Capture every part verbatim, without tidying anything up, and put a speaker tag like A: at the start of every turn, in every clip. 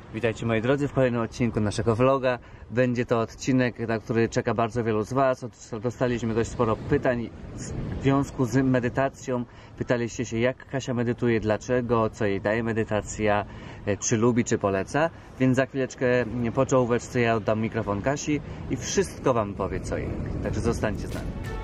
A: Witajcie moi drodzy w kolejnym odcinku naszego vloga. Będzie to odcinek, na który czeka bardzo wielu z Was. Dostaliśmy dość sporo pytań w związku z medytacją. Pytaliście się, jak Kasia medytuje, dlaczego, co jej daje medytacja, czy lubi, czy poleca. Więc za chwileczkę po czołóweczce ja oddam mikrofon Kasi i wszystko Wam powie, co jej. Także zostańcie z nami.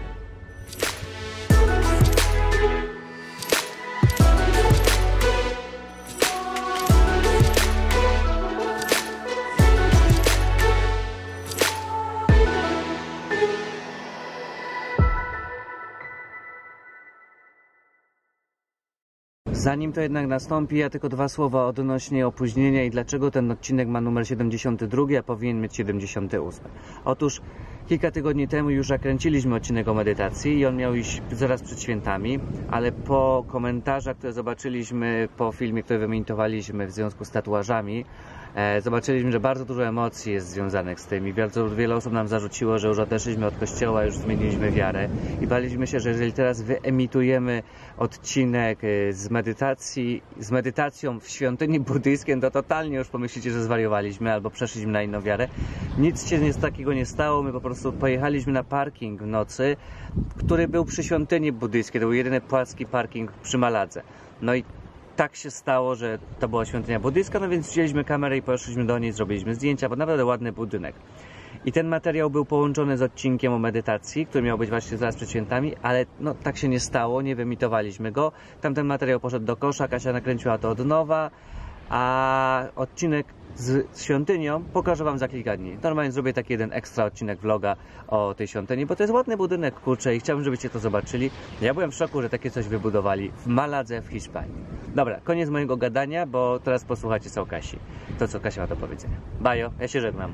A: Zanim to jednak nastąpi, ja tylko dwa słowa odnośnie opóźnienia i dlaczego ten odcinek ma numer siedemdziesiąty drugi, a powinien mieć siedemdziesiąty ósmy. Otóż kilka tygodni temu już zakręciliśmy odcinek o medytacji i on miał iść zaraz przed świętami, ale po komentarzach, które zobaczyliśmy po filmie, który wyemitowaliśmy w związku z tatuażami, e, zobaczyliśmy, że bardzo dużo emocji jest związanych z tym i bardzo wiele osób nam zarzuciło, że już odeszliśmy od kościoła, już zmieniliśmy wiarę i baliśmy się, że jeżeli teraz wyemitujemy odcinek z medytacji, z medytacją w świątyni buddyjskiej, to totalnie już pomyślicie, że zwariowaliśmy albo przeszliśmy na inną wiarę. Nic się nic takiego nie stało, my po prostu pojechaliśmy na parking w nocy, który był przy świątyni buddyjskiej, to był jedyny płaski parking przy Maladze. No i tak się stało, że to była świątynia buddyjska, no więc wzięliśmy kamerę i poszliśmy do niej, zrobiliśmy zdjęcia, bo naprawdę ładny budynek. I ten materiał był połączony z odcinkiem o medytacji, który miał być właśnie zaraz przed świętami, ale no tak się nie stało, nie wyemitowaliśmy go. Tamten materiał poszedł do kosza, Kasia nakręciła to od nowa, a odcinek z świątynią pokażę Wam za kilka dni. Normalnie zrobię taki jeden ekstra odcinek vloga o tej świątyni, bo to jest ładny budynek, kurczę, i chciałbym, żebyście to zobaczyli. Ja byłem w szoku, że takie coś wybudowali w Maladze w Hiszpanii. Dobra, koniec mojego gadania, bo teraz posłuchajcie co o Kasi. To, co Kasia ma do powiedzenia. Bajo, ja się żegnam.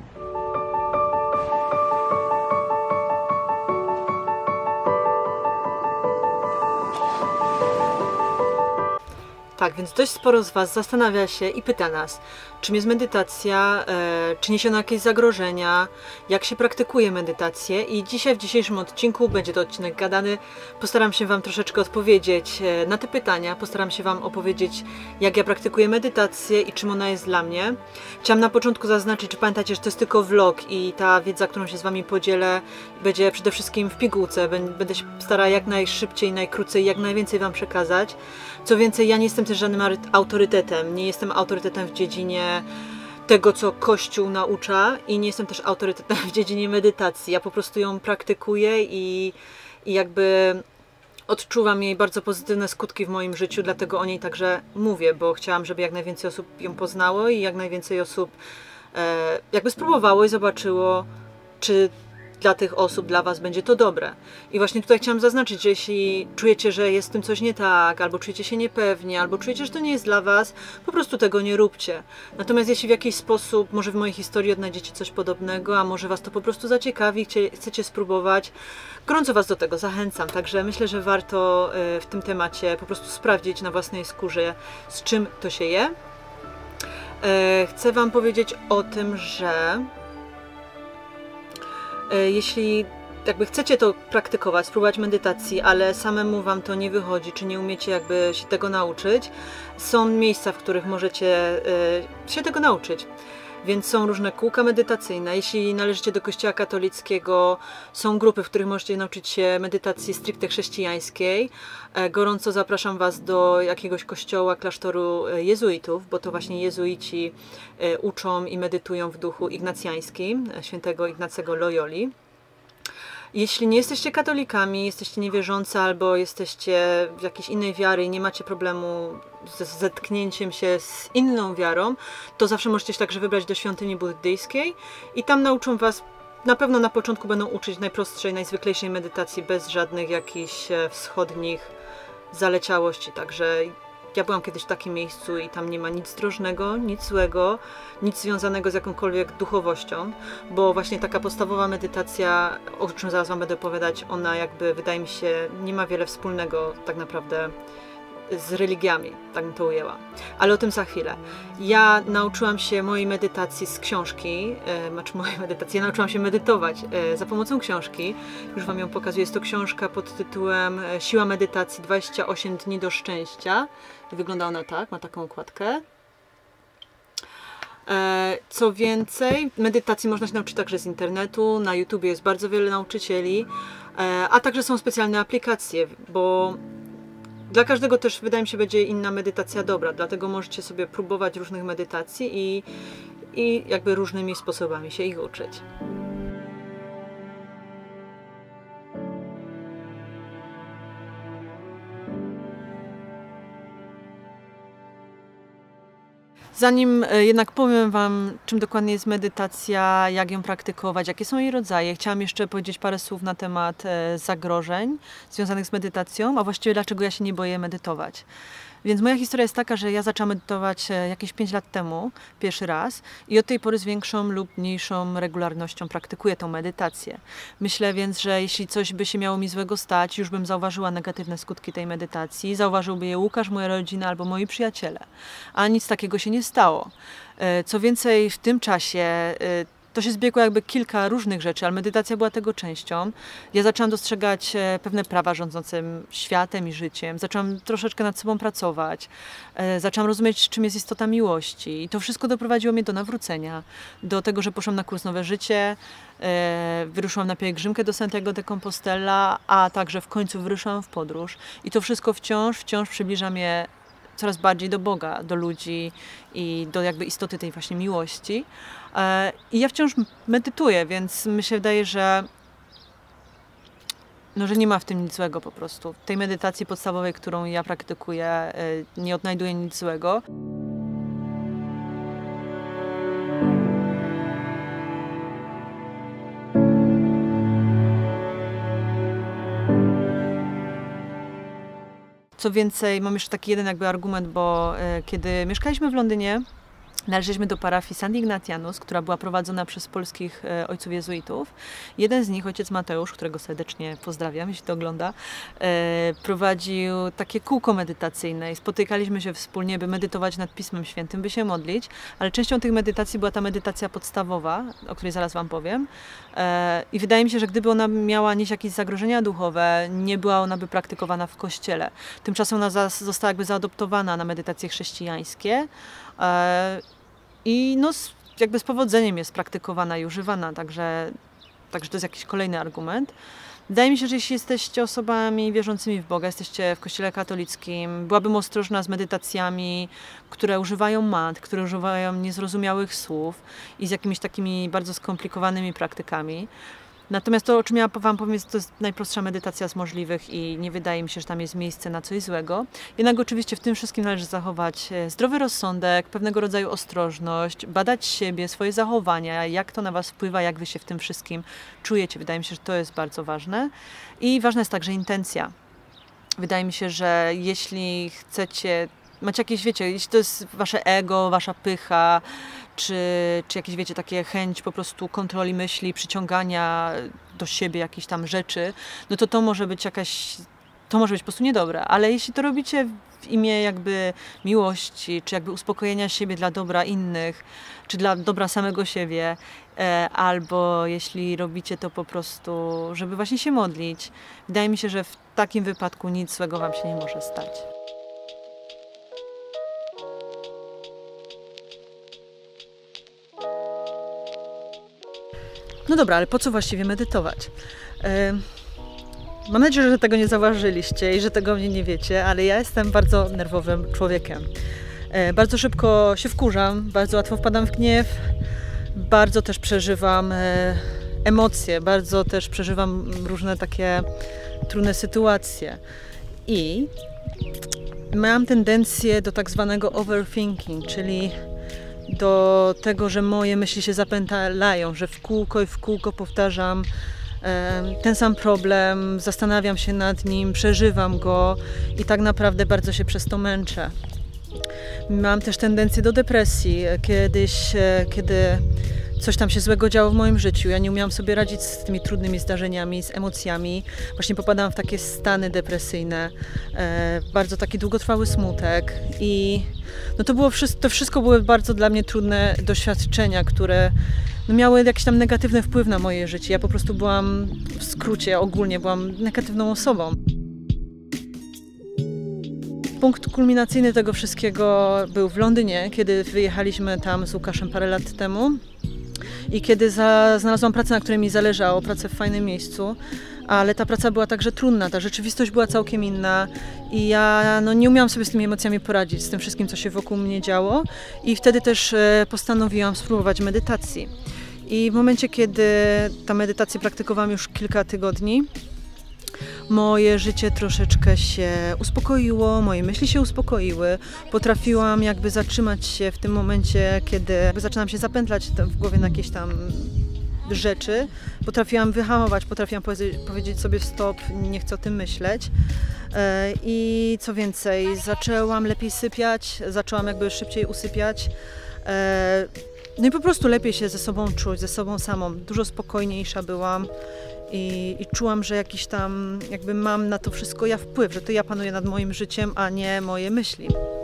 B: Tak, więc dość sporo z Was zastanawia się i pyta nas, czym jest medytacja, e, czy niesie ona jakieś zagrożenia, jak się praktykuje medytację i dzisiaj w dzisiejszym odcinku, będzie to odcinek gadany, postaram się Wam troszeczkę odpowiedzieć e, na te pytania, postaram się Wam opowiedzieć, jak ja praktykuję medytację i czym ona jest dla mnie. Chciałam na początku zaznaczyć, że pamiętajcie, że to jest tylko vlog i ta wiedza, którą się z Wami podzielę, będzie przede wszystkim w pigułce, będę się starała jak najszybciej, najkrócej, jak najwięcej Wam przekazać. Co więcej, ja nie jestem też żadnym autorytetem, nie jestem autorytetem w dziedzinie tego, co Kościół naucza i nie jestem też autorytetem w dziedzinie medytacji. Ja po prostu ją praktykuję i, i jakby odczuwam jej bardzo pozytywne skutki w moim życiu, dlatego o niej także mówię, bo chciałam, żeby jak najwięcej osób ją poznało i jak najwięcej osób e, jakby spróbowało i zobaczyło, czy dla tych osób, dla Was będzie to dobre. I właśnie tutaj chciałam zaznaczyć, że jeśli czujecie, że jest w tym coś nie tak, albo czujecie się niepewnie, albo czujecie, że to nie jest dla Was, po prostu tego nie róbcie. Natomiast jeśli w jakiś sposób, może w mojej historii odnajdziecie coś podobnego, a może Was to po prostu zaciekawi, chcecie spróbować, gorąco Was do tego zachęcam. Także myślę, że warto w tym temacie po prostu sprawdzić na własnej skórze, z czym to się je. Chcę Wam powiedzieć o tym, że jeśli jakby chcecie to praktykować, spróbować medytacji, ale samemu Wam to nie wychodzi, czy nie umiecie jakby się tego nauczyć, są miejsca, w których możecie y, się tego nauczyć. Więc są różne kółka medytacyjne. Jeśli należycie do kościoła katolickiego, są grupy, w których możecie nauczyć się medytacji stricte chrześcijańskiej. Gorąco zapraszam Was do jakiegoś kościoła, klasztoru jezuitów, bo to właśnie jezuici uczą i medytują w duchu ignacjańskim, świętego Ignacego Loyoli. Jeśli nie jesteście katolikami, jesteście niewierzący albo jesteście w jakiejś innej wiary i nie macie problemu z zetknięciem się z inną wiarą, to zawsze możecie się także wybrać do świątyni buddyjskiej i tam nauczą Was, na pewno na początku będą uczyć najprostszej, najzwyklejszej medytacji bez żadnych jakichś wschodnich zaleciałości, także ja byłam kiedyś w takim miejscu i tam nie ma nic drożnego, nic złego, nic związanego z jakąkolwiek duchowością, bo właśnie taka podstawowa medytacja, o czym zaraz Wam będę opowiadać, ona jakby, wydaje mi się, nie ma wiele wspólnego tak naprawdę z religiami, tak bym to ujęła. Ale o tym za chwilę. Ja nauczyłam się mojej medytacji z książki, e, znaczy mojej medytacji, ja nauczyłam się medytować e, za pomocą książki. Już Wam ją pokazuję. Jest to książka pod tytułem Siła medytacji dwadzieścia osiem dni do szczęścia. Wygląda ona tak, ma taką okładkę. Co więcej, medytacji można się nauczyć także z internetu, na YouTubie jest bardzo wiele nauczycieli, a także są specjalne aplikacje, bo dla każdego też wydaje mi się będzie inna medytacja dobra, dlatego możecie sobie próbować różnych medytacji i, i jakby różnymi sposobami się ich uczyć. Zanim jednak powiem Wam, czym dokładnie jest medytacja, jak ją praktykować, jakie są jej rodzaje, chciałam jeszcze powiedzieć parę słów na temat zagrożeń związanych z medytacją, a właściwie dlaczego ja się nie boję medytować. Więc moja historia jest taka, że ja zaczęłam medytować jakieś pięć lat temu, pierwszy raz, i od tej pory z większą lub mniejszą regularnością praktykuję tę medytację. Myślę więc, że jeśli coś by się miało mi złego stać, już bym zauważyła negatywne skutki tej medytacji, zauważyłby je Łukasz, moja rodzina albo moi przyjaciele. A nic takiego się nie stało. Co więcej, w tym czasie to się zbiegło jakby kilka różnych rzeczy, ale medytacja była tego częścią. Ja zaczęłam dostrzegać pewne prawa rządzące światem i życiem. Zaczęłam troszeczkę nad sobą pracować. Zaczęłam rozumieć, czym jest istota miłości. I to wszystko doprowadziło mnie do nawrócenia. Do tego, że poszłam na kurs Nowe Życie, wyruszyłam na pielgrzymkę do Santiago de Compostela, a także w końcu wyruszyłam w podróż. I to wszystko wciąż, wciąż przybliża mnie coraz bardziej do Boga, do ludzi i do jakby istoty tej właśnie miłości. I ja wciąż medytuję, więc mi się wydaje, że, no, że nie ma w tym nic złego po prostu. W tej medytacji podstawowej, którą ja praktykuję, nie odnajduję nic złego. Co więcej, mam jeszcze taki jeden jakby argument, bo e, kiedy mieszkaliśmy w Londynie, należeliśmy do parafii Sankt Ignatianus, która była prowadzona przez polskich e, ojców jezuitów. Jeden z nich, ojciec Mateusz, którego serdecznie pozdrawiam, jeśli to ogląda, e, prowadził takie kółko medytacyjne i spotykaliśmy się wspólnie, by medytować nad Pismem Świętym, by się modlić, ale częścią tych medytacji była ta medytacja podstawowa, o której zaraz Wam powiem. E, I wydaje mi się, że gdyby ona miała nieść jakieś zagrożenia duchowe, nie była ona by praktykowana w kościele. Tymczasem ona za, została jakby zaadoptowana na medytacje chrześcijańskie. I no, jakby z powodzeniem jest praktykowana i używana, także, także to jest jakiś kolejny argument. Wydaje mi się, że jeśli jesteście osobami wierzącymi w Boga, jesteście w kościele katolickim, byłabym ostrożna z medytacjami, które używają mantr, które używają niezrozumiałych słów i z jakimiś takimi bardzo skomplikowanymi praktykami. Natomiast to, o czym ja Wam powiem, to jest najprostsza medytacja z możliwych i nie wydaje mi się, że tam jest miejsce na coś złego. Jednak oczywiście w tym wszystkim należy zachować zdrowy rozsądek, pewnego rodzaju ostrożność, badać siebie, swoje zachowania, jak to na Was wpływa, jak Wy się w tym wszystkim czujecie. Wydaje mi się, że to jest bardzo ważne. I ważna jest także intencja. Wydaje mi się, że jeśli chcecie, macie jakieś, wiecie, jeśli to jest Wasze ego, Wasza pycha, Czy, czy jakieś, wiecie, takie chęć po prostu kontroli myśli, przyciągania do siebie jakichś tam rzeczy, no to to może być jakaś, to może być po prostu niedobre. Ale jeśli to robicie w imię jakby miłości, czy jakby uspokojenia siebie dla dobra innych, czy dla dobra samego siebie, e, albo jeśli robicie to po prostu, żeby właśnie się modlić, wydaje mi się, że w takim wypadku nic złego Wam się nie może stać. No dobra, ale po co właściwie medytować? Mam nadzieję, że tego nie zauważyliście i że tego mnie nie wiecie, ale ja jestem bardzo nerwowym człowiekiem. Bardzo szybko się wkurzam, bardzo łatwo wpadam w gniew, bardzo też przeżywam emocje, bardzo też przeżywam różne takie trudne sytuacje. I mam tendencję do tak zwanego overthinking, czyli do tego, że moje myśli się zapętlają, że w kółko i w kółko powtarzam e, ten sam problem, zastanawiam się nad nim, przeżywam go i tak naprawdę bardzo się przez to męczę. Mam też tendencję do depresji. Kiedyś, e, kiedy coś tam się złego działo w moim życiu, ja nie umiałam sobie radzić z tymi trudnymi zdarzeniami, z emocjami. Właśnie popadałam w takie stany depresyjne, e, bardzo taki długotrwały smutek i no to, było, to wszystko były bardzo dla mnie trudne doświadczenia, które no miały jakiś tam negatywny wpływ na moje życie. Ja po prostu byłam, w skrócie ogólnie, byłam negatywną osobą. Punkt kulminacyjny tego wszystkiego był w Londynie, kiedy wyjechaliśmy tam z Łukaszem parę lat temu i kiedy za, znalazłam pracę, na której mi zależało, pracę w fajnym miejscu, ale ta praca była także trudna, ta rzeczywistość była całkiem inna i ja no, nie umiałam sobie z tymi emocjami poradzić, z tym wszystkim, co się wokół mnie działo i wtedy też e, postanowiłam spróbować medytacji. I w momencie, kiedy ta medytację praktykowałam już kilka tygodni, moje życie troszeczkę się uspokoiło, moje myśli się uspokoiły. Potrafiłam jakby zatrzymać się w tym momencie, kiedy jakby zaczynam się zapętlać w głowie na jakieś tam rzeczy. Potrafiłam wyhamować, potrafiłam powiedzieć sobie stop, nie chcę o tym myśleć. I co więcej, zaczęłam lepiej sypiać, zaczęłam jakby szybciej usypiać. No i po prostu lepiej się ze sobą czuć, ze sobą samą. Dużo spokojniejsza byłam. I, I czułam, że jakiś tam jakby mam na to wszystko ja wpływ, że to ja panuję nad moim życiem, a nie moje myśli.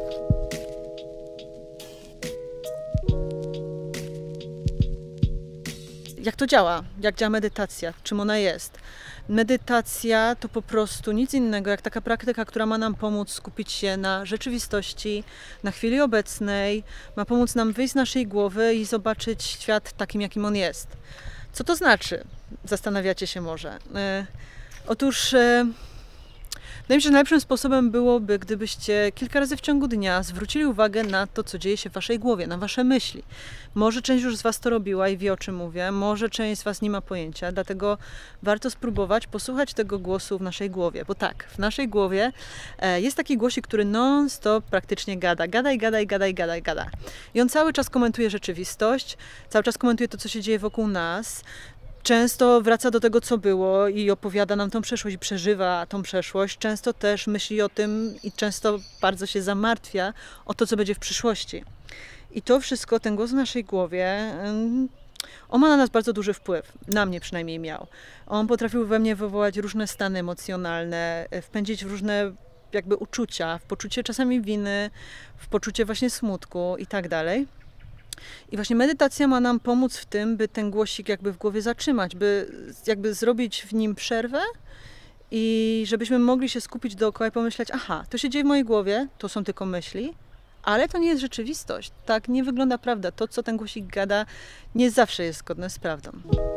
B: Jak to działa? Jak działa medytacja? Czym ona jest? Medytacja to po prostu nic innego jak taka praktyka, która ma nam pomóc skupić się na rzeczywistości, na chwili obecnej, ma pomóc nam wyjść z naszej głowy i zobaczyć świat takim, jakim on jest. Co to znaczy? Zastanawiacie się może. E, otóż e, wydaje mi się, że najlepszym sposobem byłoby, gdybyście kilka razy w ciągu dnia zwrócili uwagę na to, co dzieje się w waszej głowie, na wasze myśli. Może część już z was to robiła i wie, o czym mówię, może część z was nie ma pojęcia, dlatego warto spróbować posłuchać tego głosu w naszej głowie, bo tak, w naszej głowie e, jest taki głosik, który non-stop praktycznie gada, gada i gada i gada i gada i gada. I on cały czas komentuje rzeczywistość, cały czas komentuje to, co się dzieje wokół nas. Często wraca do tego, co było i opowiada nam tą przeszłość i przeżywa tą przeszłość. Często też myśli o tym i często bardzo się zamartwia o to, co będzie w przyszłości. I to wszystko, ten głos w naszej głowie, on ma na nas bardzo duży wpływ. Na mnie przynajmniej miał. On potrafił we mnie wywołać różne stany emocjonalne, wpędzić w różne jakby uczucia, w poczucie czasami winy, w poczucie właśnie smutku i tak dalej. I właśnie medytacja ma nam pomóc w tym, by ten głosik jakby w głowie zatrzymać, by jakby zrobić w nim przerwę i żebyśmy mogli się skupić dookoła i pomyśleć, aha, to się dzieje w mojej głowie, to są tylko myśli, ale to nie jest rzeczywistość. Tak nie wygląda prawda. To, co ten głosik gada, nie zawsze jest zgodne z prawdą.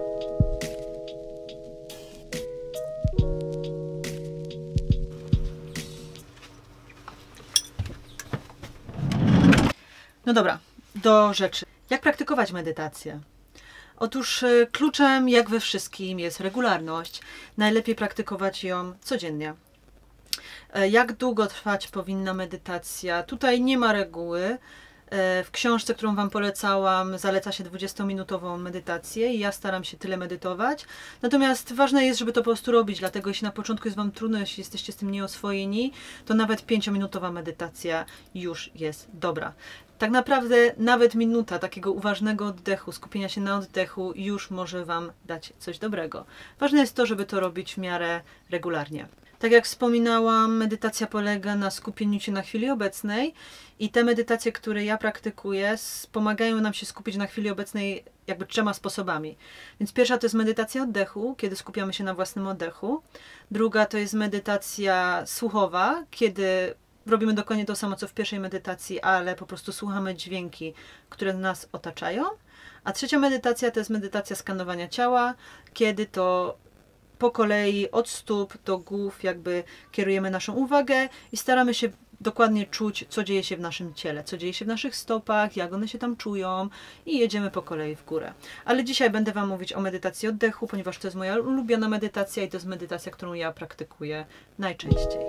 B: No dobra. Do rzeczy. Jak praktykować medytację? Otóż kluczem, jak we wszystkim, jest regularność. Najlepiej praktykować ją codziennie. Jak długo trwać powinna medytacja? Tutaj nie ma reguły. W książce, którą Wam polecałam, zaleca się dwudziestominutową medytację i ja staram się tyle medytować. Natomiast ważne jest, żeby to po prostu robić, dlatego jeśli na początku jest Wam trudno, jeśli jesteście z tym nieoswojeni, to nawet pięciominutowa medytacja już jest dobra. Tak naprawdę nawet minuta takiego uważnego oddechu, skupienia się na oddechu już może Wam dać coś dobrego. Ważne jest to, żeby to robić w miarę regularnie. Tak jak wspominałam, medytacja polega na skupieniu się na chwili obecnej i te medytacje, które ja praktykuję, pomagają nam się skupić na chwili obecnej jakby trzema sposobami. Więc pierwsza to jest medytacja oddechu, kiedy skupiamy się na własnym oddechu. Druga to jest medytacja słuchowa, kiedy robimy dokładnie to samo, co w pierwszej medytacji, ale po prostu słuchamy dźwięki, które nas otaczają. A trzecia medytacja to jest medytacja skanowania ciała, kiedy to po kolei od stóp do głów jakby kierujemy naszą uwagę i staramy się dokładnie czuć, co dzieje się w naszym ciele, co dzieje się w naszych stopach, jak one się tam czują i jedziemy po kolei w górę. Ale dzisiaj będę Wam mówić o medytacji oddechu, ponieważ to jest moja ulubiona medytacja i to jest medytacja, którą ja praktykuję najczęściej.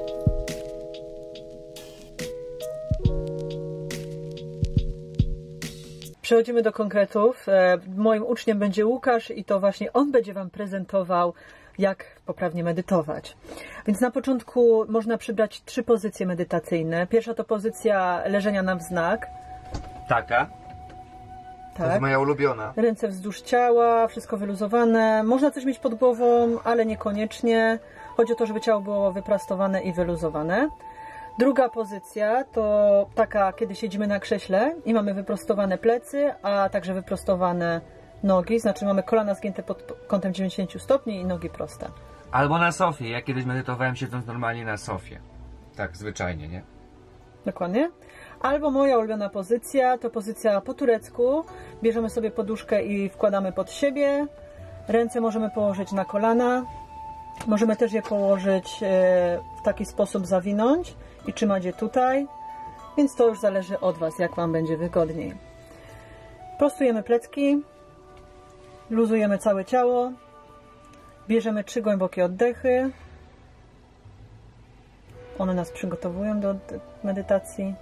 B: Przechodzimy do konkretów. Moim uczniem będzie Łukasz i to właśnie on będzie Wam prezentował, jak poprawnie medytować. Więc na początku można przybrać trzy pozycje medytacyjne. Pierwsza to pozycja leżenia na wznak.
C: Taka.
A: Tak.
C: To jest moja ulubiona.
B: Ręce wzdłuż ciała, wszystko wyluzowane. Można coś mieć pod głową, ale niekoniecznie. Chodzi o to, żeby ciało było wyprostowane i wyluzowane. Druga pozycja to taka, kiedy siedzimy na krześle i mamy wyprostowane plecy, a także wyprostowane nogi, znaczy mamy kolana zgięte pod kątem dziewięćdziesiąt stopni i nogi proste.
C: Albo na sofie. Ja kiedyś medytowałem siedząc normalnie na sofie. Tak, zwyczajnie, nie?
B: Dokładnie. Albo moja ulubiona pozycja to pozycja po turecku. Bierzemy sobie poduszkę i wkładamy pod siebie. Ręce możemy położyć na kolana. Możemy też je położyć w taki sposób, zawinąć i trzymać je tutaj. Więc to już zależy od Was, jak Wam będzie wygodniej. Prostujemy plecki. Luzujemy całe ciało. Bierzemy trzy głębokie oddechy. One nas przygotowują do medytacji.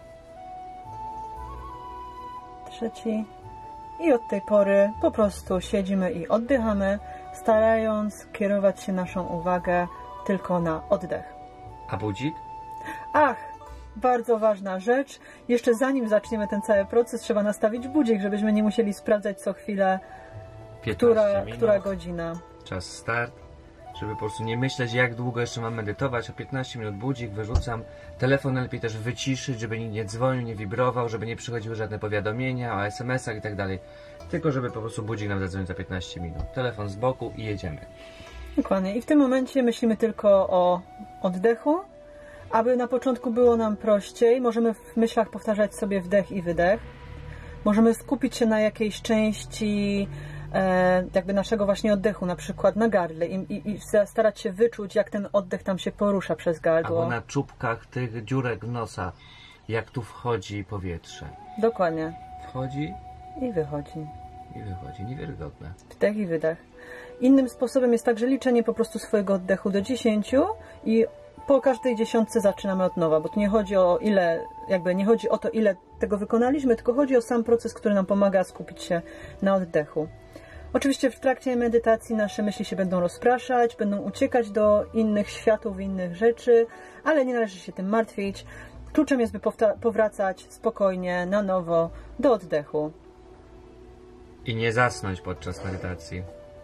B: Trzeci. I od tej pory po prostu siedzimy i oddychamy, starając kierować się naszą uwagę tylko na oddech.
C: A budzik?
B: Ach, bardzo ważna rzecz. Jeszcze zanim zaczniemy ten cały proces, trzeba nastawić budzik, żebyśmy nie musieli sprawdzać co chwilę, która, która godzina.
C: Czas start. Żeby po prostu nie myśleć, jak długo jeszcze mam medytować. O piętnaście minut budzik wyrzucam. Telefon lepiej też wyciszyć, żeby nikt nie dzwonił, nie wibrował, żeby nie przychodziły żadne powiadomienia o es em esach i tak dalej. Tylko żeby po prostu budzik nam zadzwonił za piętnaście minut. Telefon z boku i jedziemy.
B: Dokładnie. I w tym momencie myślimy tylko o oddechu. Aby na początku było nam prościej, możemy w myślach powtarzać sobie wdech i wydech. Możemy skupić się na jakiejś części e, jakby naszego właśnie oddechu, na przykład na gardle i, i, i starać się wyczuć, jak ten oddech tam się porusza przez gardło.
C: Albo na czubkach tych dziurek nosa, jak tu wchodzi powietrze.
B: Dokładnie.
C: Wchodzi
B: i wychodzi.
C: I wychodzi. Niewiarygodne.
B: Wdech i wydech. Innym sposobem jest także liczenie po prostu swojego oddechu do dziesięciu i po każdej dziesiątce zaczynamy od nowa, bo tu nie chodzi o ile, jakby nie chodzi o to, ile tego wykonaliśmy, tylko chodzi o sam proces, który nam pomaga skupić się na oddechu. Oczywiście w trakcie medytacji nasze myśli się będą rozpraszać, będą uciekać do innych światów, innych rzeczy, ale nie należy się tym martwić. Kluczem jest, by powracać spokojnie, na nowo, do oddechu.
C: I nie zasnąć podczas medytacji.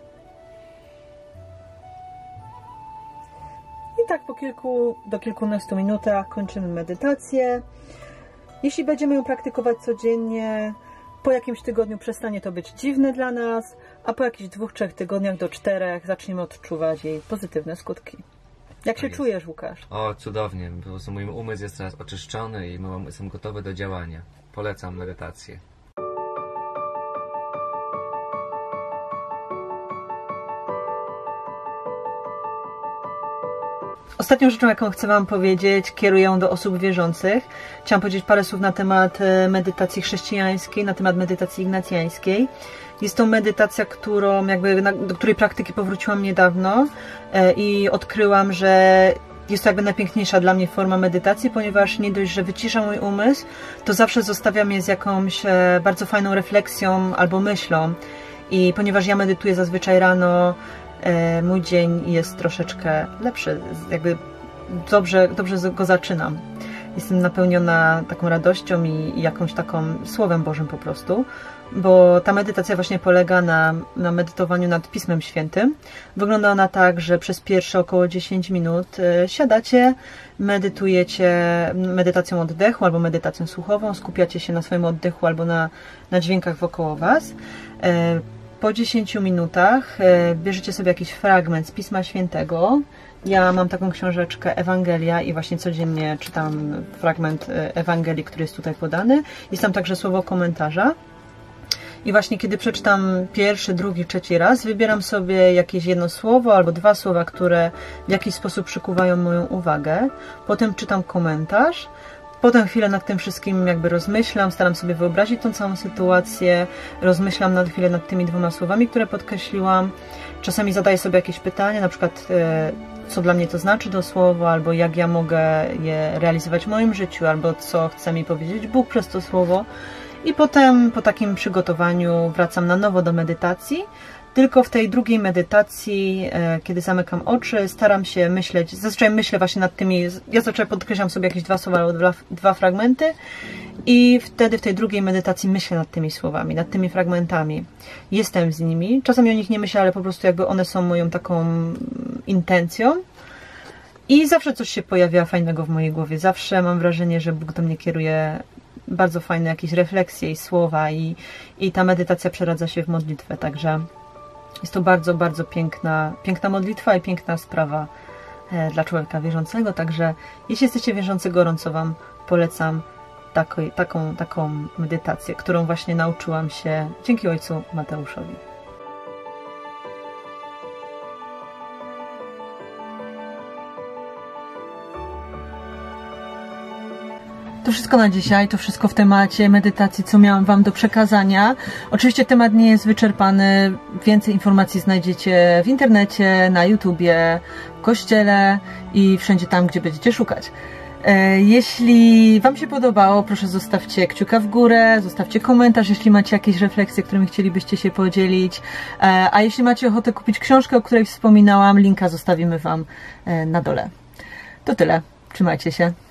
B: I tak po kilku do kilkunastu minutach kończymy medytację. Jeśli będziemy ją praktykować codziennie, po jakimś tygodniu przestanie to być dziwne dla nas, a po jakichś dwóch, trzech tygodniach do czterech zaczniemy odczuwać jej pozytywne skutki. Jak się czujesz, Łukasz?
C: O, cudownie. Po prostu mój umysł jest teraz oczyszczony i jestem gotowy do działania. Polecam medytację.
B: Ostatnią rzeczą, jaką chcę Wam powiedzieć, kieruję do osób wierzących. Chciałam powiedzieć parę słów na temat medytacji chrześcijańskiej, na temat medytacji ignacjańskiej. Jest to medytacja, którą jakby, do której praktyki powróciłam niedawno i odkryłam, że jest to jakby najpiękniejsza dla mnie forma medytacji, ponieważ nie dość, że wycisza mój umysł, to zawsze zostawia mnie z jakąś bardzo fajną refleksją albo myślą. I ponieważ ja medytuję zazwyczaj rano, mój dzień jest troszeczkę lepszy, jakby dobrze, dobrze go zaczynam. Jestem napełniona taką radością i jakąś taką Słowem Bożym po prostu, bo ta medytacja właśnie polega na, na medytowaniu nad Pismem Świętym. Wygląda ona tak, że przez pierwsze około dziesięć minut siadacie, medytujecie medytacją oddechu albo medytacją słuchową, skupiacie się na swoim oddechu albo na, na dźwiękach wokoło Was. Po dziesięciu minutach bierzecie sobie jakiś fragment z Pisma Świętego. Ja mam taką książeczkę Ewangelia i właśnie codziennie czytam fragment Ewangelii, który jest tutaj podany. Jest tam także słowo komentarza. I właśnie kiedy przeczytam pierwszy, drugi, trzeci raz, wybieram sobie jakieś jedno słowo albo dwa słowa, które w jakiś sposób przykuwają moją uwagę. Potem czytam komentarz. Potem chwilę nad tym wszystkim jakby rozmyślam, staram sobie wyobrazić tą całą sytuację, rozmyślam na chwilę nad tymi dwoma słowami, które podkreśliłam. Czasami zadaję sobie jakieś pytanie, na przykład co dla mnie to znaczy to słowo, albo jak ja mogę je realizować w moim życiu, albo co chce mi powiedzieć Bóg przez to słowo. I potem po takim przygotowaniu wracam na nowo do medytacji. Tylko w tej drugiej medytacji, kiedy zamykam oczy, staram się myśleć, zazwyczaj myślę właśnie nad tymi, ja zazwyczaj podkreślam sobie jakieś dwa słowa albo dwa, dwa fragmenty i wtedy w tej drugiej medytacji myślę nad tymi słowami, nad tymi fragmentami. Jestem z nimi, czasami o nich nie myślę, ale po prostu jakby one są moją taką intencją i zawsze coś się pojawia fajnego w mojej głowie. Zawsze mam wrażenie, że Bóg do mnie kieruje bardzo fajne jakieś refleksje i słowa i, i ta medytacja przeradza się w modlitwę, także jest to bardzo, bardzo piękna, piękna modlitwa i piękna sprawa dla człowieka wierzącego. Także jeśli jesteście wierzący, gorąco Wam polecam taką, taką, taką medytację, którą właśnie nauczyłam się dzięki ojcu Mateuszowi. To wszystko na dzisiaj, to wszystko w temacie medytacji, co miałam Wam do przekazania. Oczywiście temat nie jest wyczerpany, więcej informacji znajdziecie w internecie, na YouTubie, w kościele i wszędzie tam, gdzie będziecie szukać. Jeśli Wam się podobało, proszę zostawcie kciuka w górę, zostawcie komentarz, jeśli macie jakieś refleksje, którymi chcielibyście się podzielić. A jeśli macie ochotę kupić książkę, o której wspominałam, linka zostawimy Wam na dole. To tyle. Trzymajcie się.